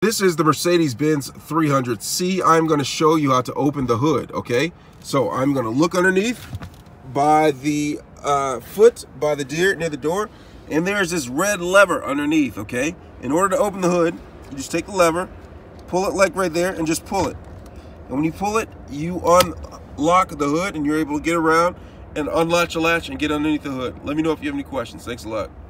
This is the Mercedes-Benz 300C. I'm going to show you how to open the hood, okay? So I'm going to look underneath by the foot, by the deer near the door, and there's this red lever underneath, okay? In order to open the hood, you just take the lever, pull it like right there, and just pull it. And when you pull it, you unlock the hood, and you're able to get around and unlatch the latch and get underneath the hood. Let me know if you have any questions. Thanks a lot.